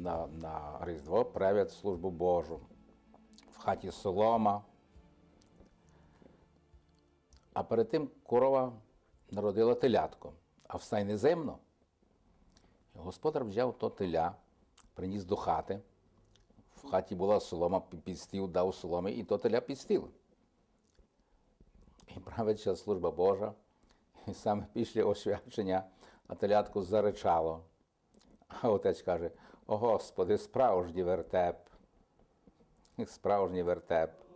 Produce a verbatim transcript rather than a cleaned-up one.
на, на Різдво правлять службу Божу. В хаті солома. А перед тим корова народила телятко, а в стайні зимно. Господар взяв то теля, приніс до хати. В хаті була солома, під стіл дав соломи, і то теля під стіл. І правиться служба Божа. І саме після освячення а телятко заричало. А отець каже: «О, Господи, справжній вертеп, справжній вертеп».